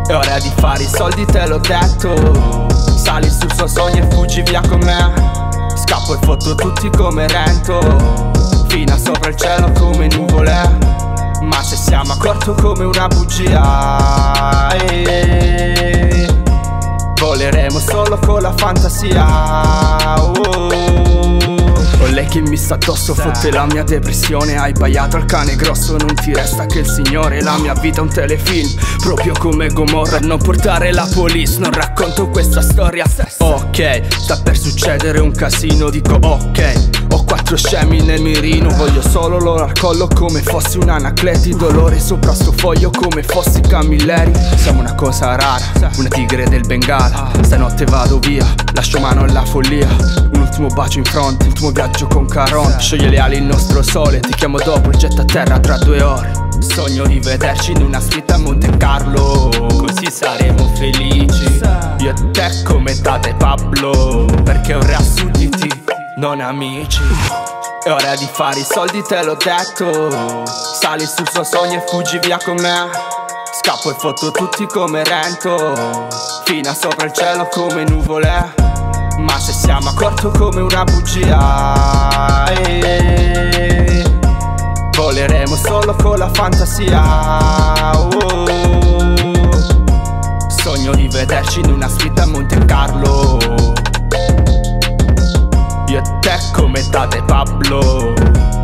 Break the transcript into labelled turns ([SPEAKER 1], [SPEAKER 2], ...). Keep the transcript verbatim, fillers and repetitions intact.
[SPEAKER 1] È ora di fare i soldi, te l'ho detto. Sali sul suo sogno e fuggi via con me. Scappo e fotto tutti come Rento. Fino sopra il cielo come nuvole. Ma se siamo a corto come una bugia, eh, voleremo solo con la fantasia. oh. Ho lei che mi sta addosso, fotte la mia depressione. Hai baiato al cane grosso, non ti resta che il Signore. La mia vita è un telefilm, proprio come Gomorra. Non portare la police, non racconto questa storia. Ok, sta per succedere un casino, dico ok. Ho quattro scemi nel mirino, voglio solo loro al collo come fossi un Anacleti. Dolore sopra sto foglio come fossi Camilleri. Siamo una cosa rara, una tigre del Bengala. Stanotte vado via, lascio mano alla follia. Un ultimo bacio in fronte, ultimo viaggio con Caron. Scioglie le ali il nostro sole, ti chiamo dopo, il jet a terra tra due ore. Sogno di vederci in una suite a Monte Carlo, così saremo felici, io e te come Tate e Pablo. Perché ora sudditi, non amici. È ora di fare i soldi, te l'ho detto. Sali sul suo sogno e fuggi via con me. Scappo e fotto tutti come Rento. Fino sopra il cielo come nuvole. Ma se siamo a corto come una bugia, eh, voleremo solo con la fantasia. oh. Sogno di vederci in una suite a Monte Carlo, io e te come Tate e Pablo.